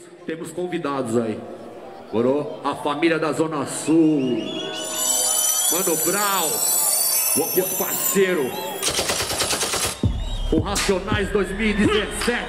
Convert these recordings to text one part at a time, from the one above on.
temos convidados aí. Morou? A família da Zona Sul. Mano Brau. Os parceiros. O Racionais 2017.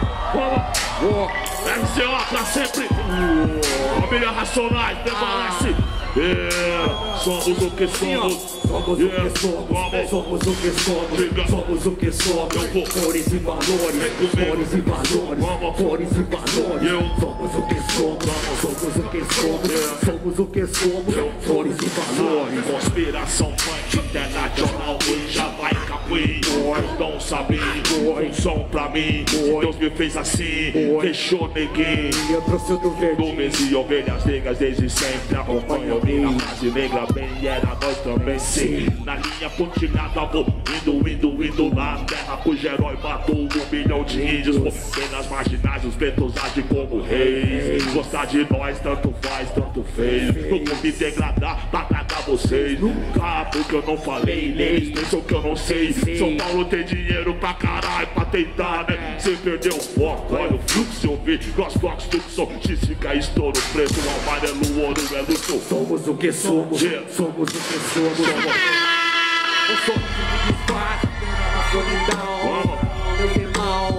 RCO pra sempre. Família Racionais prevalece. Somos o que somos. Somos o que somos, somos o que somos, somos o que somos. Cores e valores, cores e valores, cores e valores. Somos o que somos, somos o que somos, somos o que somos. Cores e valores. Conspiração funk internacional, Jamaica Queen. Não sabe, um som pra mim. Deus me fez assim, fechou neguinho. Eu trouxe o do verde. Nuvens e ovelhas negras desde sempre acompanham minha raça negra bem, e era nós também sim. Na linha pontilhada vou indo na terra cujo herói matou 1 milhão de índios. Penas marginais, os pretos agem como reis. Gostar de nós tanto faz, tanto fez. Não vou me degradar pra agradar vocês. Nunca, porque eu não falei leis, pensam que eu não sei. São Paulo tem dinheiro pra caralho pra tentar, né? Sem perder o foco, olha o fluxo, eu vi. Nós toques, tucson, xísica, estouro preto, o amarelo, ouro é luto. Somos o que somos, somos o que somos. Eu sou o que desfaz, a solidão. Meu irmão,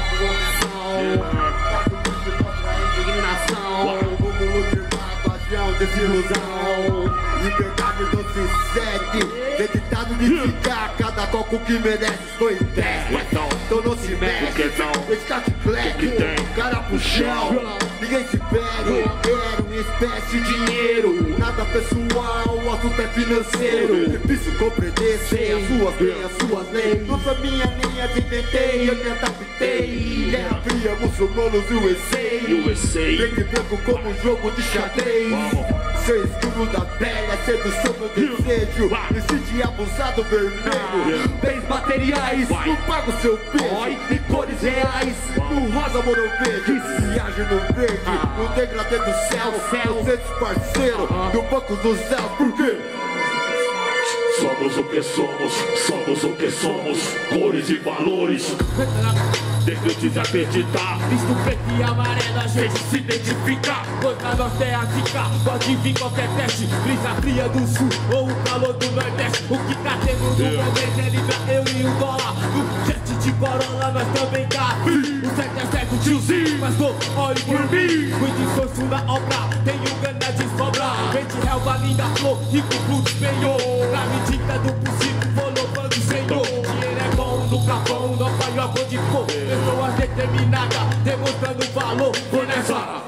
indignação. Paixão, desilusão. Liberdade não se segue. Deditado de ficar, cada coco que merece foi 10. Então não se mexe, escate black, cara pro chão. Ninguém se perde, era uma espécie de dinheiro. Nada pessoal, o assunto é financeiro. Difícil compreender, sei as suas, tem as suas leis. Não foi minha linha, inventei, eu me adaptei. Guerra fria, muçulmanos e USA. Preto e branco como um jogo de xadrez. Seu escudo da pele, a sedução do desejo. Decide abusado vermelho. Bens materiais, não pago seu peso. E cores reais, no rosa moro verde. Viagem no verde, no degradê do céu. Vocês parceiro, do banco dos céus. Por quê? Somos o que somos, somos o que somos. Cores e valores. Deixa de acreditar. Visto preto e amarelo, a gente se identifica. Contra nós é a zica, pode vir qualquer teste. Brisa fria do sul ou o calor do nordeste. O que tá tendo no momento é livre eu e o dólar. No jet de Corolla nós também tá. O 7 é certo, tiozinho, mas tô olhe por mim. Muito esforço na obra, tenho gana de sobra. Vende relva, linda flor, rico fluxo penhor. Na medida do possível, vou louvando o Senhor. Dinheiro é bom, nunca bom, não falha onde for. Pessoas determinadas, demonstrando valor. Vou nessa.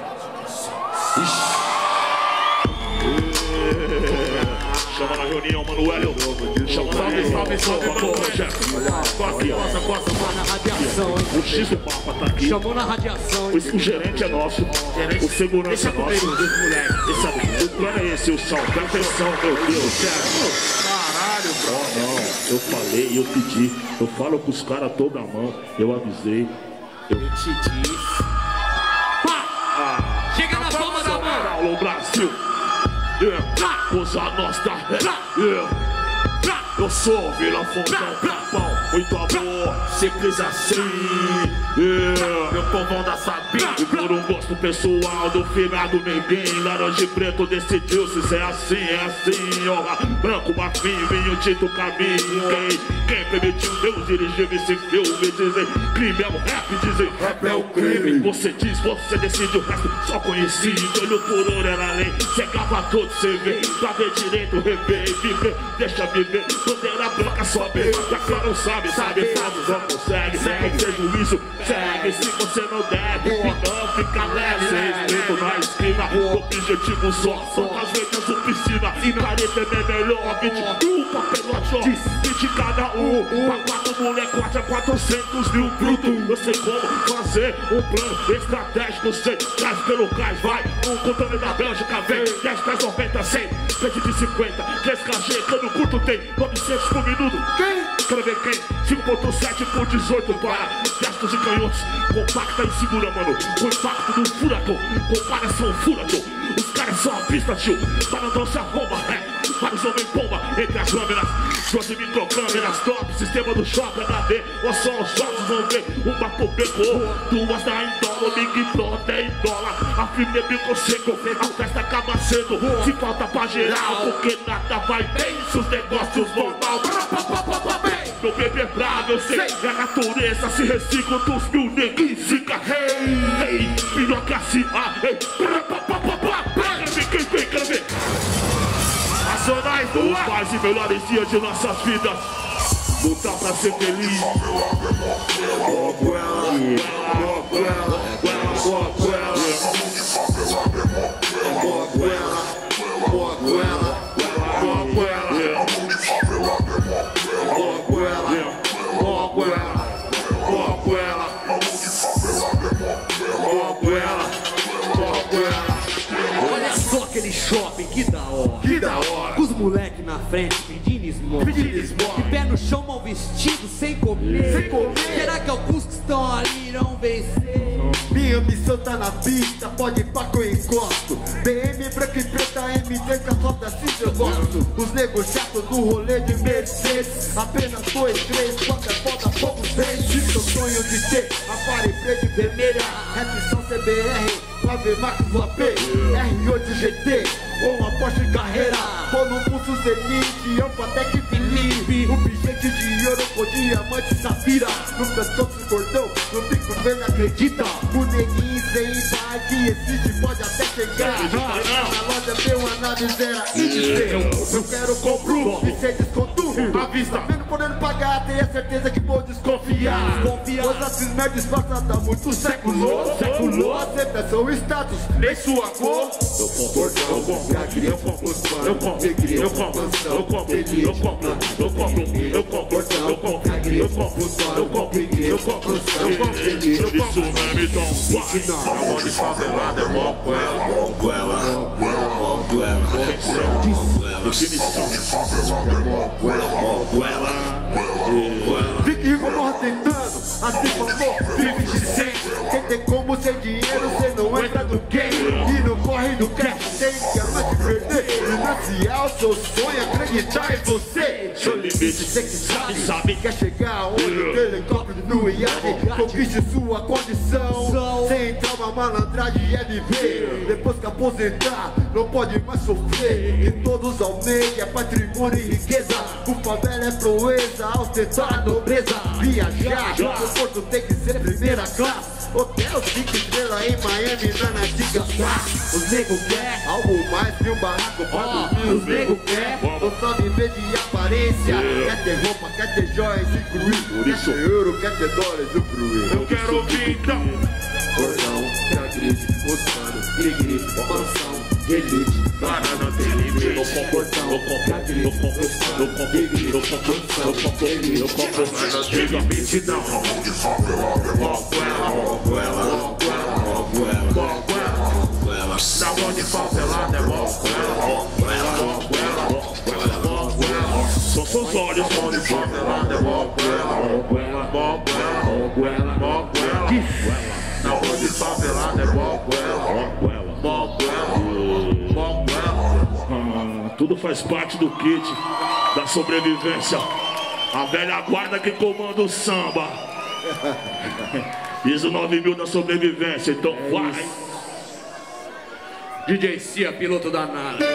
Chama na reunião, Manuel. Chama na reunião, salve, o X do Papa tá aqui. Chamou na radiação. O gerente é nosso. O segurança é nosso. O plano é esse, o som. Presta atenção, meu Deus. Caralho, bro. Não, eu falei, eu pedi. Eu falo pros caras toda a mão. Eu avisei. Eu te disse. Chega na palma da mão. Alô, Brasil. Usa Nostra. Eu sou Vila Fontão, Capão, muito amor, simples assim. Meu povão da Sabina. E por um gosto pessoal do finado ninguém. Laranja e preto decidiu se é assim, ó. Branco, marfim, vinho, tinto, caminho. Quem permitiu Deus dirigir esse filme? Dizem crime é o rap, dizem rap é o crime. Você diz, você decide, o resto só conhecido. Olho por olho era lei, cegava todo, cê vê. Pra ver direito, rever e viver, deixa viver. Bandeira branca sobe, já que não sabe, todos não consegue. Segue juízo, segue, se você não deve, não fica leve. Sem respeito na esquina, objetivo só, quantas vezes oficina. E careta é melhor, 21 papelote, ó, 20 cada um. Pra 4 molecote a 400 mil bruto. Eu sei como fazer um plano estratégico, sei, traz pelo cais, vai. Um controle da Bélgica, vem, 10 pés 90, 100, frente de 50, 3KG, cano curto tem 900 por minuto. Quem? Quero ver quem? 5.7 por 18 para gestos e canhotos. Compacta e segura, mano. O impacto do furacão. Comparação furacão. Os caras só a pista, tio. Para não se arromba, vários homens bomba entre as câmeras. 12 microcâmeras, top, sistema do shopping HD. Ou só os jogos vão ver, uma pro beco, duas da Indola, o Big Pro até em dólar. A firme bico seco, a festa acaba cedo. Se falta pra geral, porque nada vai bem, se os negócios vão mal. Meu bebê é bravo, eu sei, a natureza se recicla dos mil neguinhos fica hey, melhor que assim, hey. Quem vem, quero ver. Nacionais do ar, mais e melhores dias de nossas vidas. Lutar pra ser feliz. Olha só aquele shopping, que da hora. Que da hora. Com os moleque na frente, pedindo esmola. De pé no chão, mal vestido, sem comer. Será que alguns que estão ali irão vencer? Minha missão tá na pista, pode ir pra que eu encosto. BM branca e preta, MD que a foto assim eu gosto. Os negros chatos do rolê de Mercedes. Apenas 2, 3, 4 é foda, poucos 6. Seu sonho de ter a pare preta e vermelha. Rap só CBR, lá ver Marcos AP, R8 GT ou uma Porsche Carreira. Tô no pulso Zenith, Ampatec Felipe. Um bilhete de ouro com diamante safira. No pescoço cordão, no bico vendo acredita. O neguinho sem idade, esse pode até chegar. Na loja meu análise era índice. Eu quero compro e sem desconto à vista. Mesmo podendo pagar, tenha certeza que vou desconfiar. Pois essas merdas passadas há muitos séculos. Aceitação e status, nem sua cor. Eu Onde favelada é mó Fique rico, morra tentando, assim falou, vive de sempre. Quem tem como sem dinheiro, cê não entra no game. E não corre no cash, tem que amar de perder. Financiar o seu sonho, acreditar em você. Seu limite, cê que sabe, quer chegar aonde o helicóptero no iate. Conquiste sua condição, sem trauma, malandragem é viver. Depois que aposentar, não pode mais sofrer. E todos almejam patrimônio e riqueza. O favela é proeza, ostentar a nobreza. Viajar, o conforto tem que ser primeira classe. Hotel 5 estrelas em Miami, na antiga. Os nego quer algo mais que um barraco pra dormir. Os nego quer, não só viver de aparência. Quer ter roupa, quer ter joias e cruir. Quer ter euro, quer ter dólares e cruir. Eu quero ouvir então. Cordão, grande, mostrando, grigri, mansão, elite. Para não ter limite. Eu comportão, grande, mostrando, grigri, mansão, elite. Eu compro, mas não tem limite não. Da onde favelada é são seus olhos onde favelada é da onde favelada é tudo faz parte do kit da sobrevivência. A velha guarda que comanda o samba. ISO 9000 da sobrevivência, então vai. DJ Cia, piloto da nave.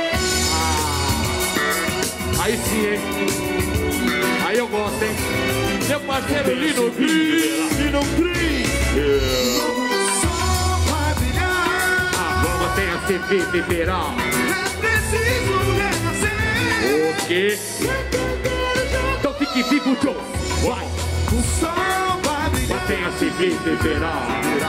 Aí sim, hein? Aí eu gosto, hein? Meu parceiro Lino Cris. A bomba tem a CV federal. O quê? Então fique vivo, Joe. Vai. Tem a CV federal.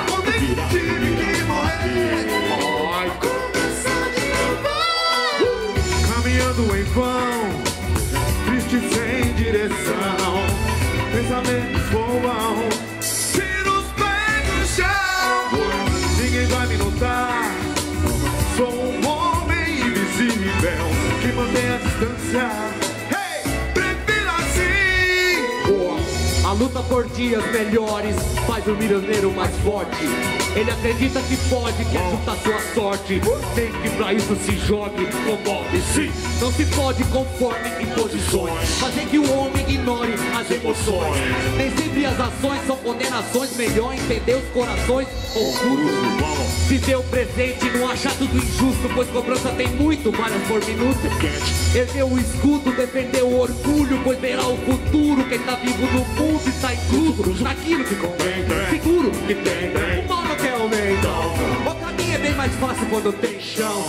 Caminhando em vão, triste sem direção, pensamentos voam, tira os pés do chão. Ninguém vai me notar, sou um homem invisível que mantém a distância. Hey, prefiro assim. Alô, luta por dias melhores, faz o milioneiro mais forte. Ele acredita que pode, quer juntar sua sorte. Nem que pra isso se jogue com molde. Sim, não se pode conforme imposições, fazer que o homem ignore as emoções. Nem sempre as ações são condenações. Melhor entender os corações ocultos. Viver o presente, não achar tudo injusto, pois cobrança tem muito, várias por minuto. Erguer o escudo, defender o orgulho, pois verá o futuro. Quem tá vivo no mundo está incluso naquilo que convém. Seguro que tem, o mal não quer aumentar. O caminho é bem mais fácil quando tem chão.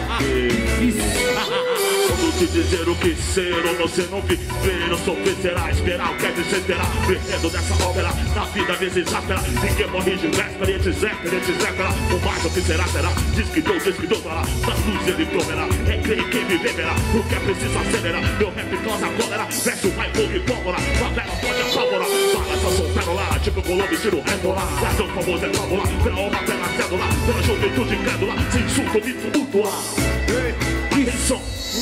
Quando te dizer o que ser ou você não viver, ou sofrer será esperar o que é de ser terá. Brinquedo dessa ópera, na vida vezes áspera. Ninguém morre de véspera, etc. O mais o que será, será. Diz que Deus dará. Na luz ele proverá. É crer quem viver verá. O que é preciso acelerar. Meu rap causa cólera. Verso vai fogo e pólvora. Favela pode apavorar. Fala só pérola. Tipo Colombo e tiro rébola. Mas o famoso é fábula. Pela honra, pela cédula. Pela juventude incrédula. Sem insulto, mito mutuar. Atenção.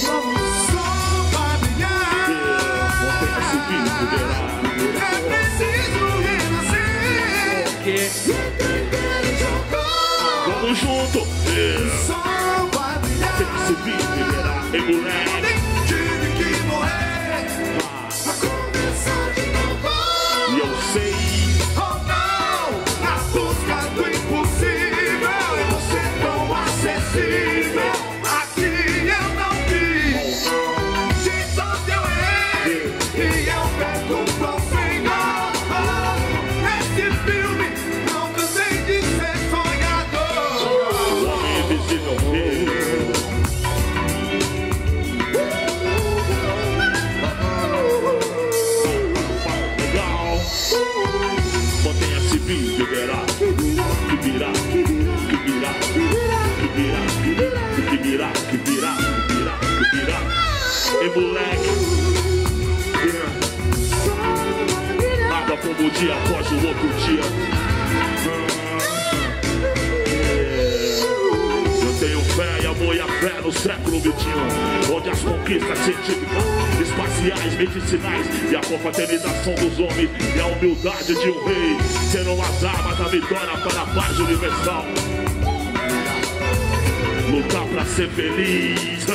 Mantenha subindo, verá. É preciso renascer. Porque Vamos junto. Só vai brilhar. Tem que subir, verá. Ei, moleque. Tive que morrer pra começar de novo. E eu sei. Oh não, na busca do impossível, você é tão acessível. Aqui eu não vi, de só eu errei. E eu pergunto ao Senhor, nesse filme não cansei de ser sonhador. O homem invisível. Legal. Mantenha-se vivo, verá. Que virá, que virá, que virá, que virá, que virá, que virá. Ei, moleque. Nada como o dia após o outro dia. Eu tenho fé e amor e a fé no século XXI, onde as conquistas científicas, espaciais, medicinais e a confraternização dos homens e a humildade de um rei serão as armas da vitória para a paz universal. Lutar pra ser feliz.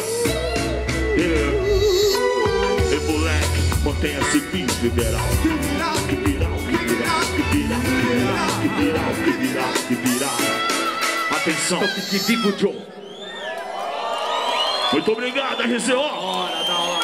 Ei, moleque, mantenha-se vivo e verá. Que virá, que virá, que virá, que virá, que virá, que virá. Atenção. então fique vivo, Joe. Muito obrigado, RCO. Da hora.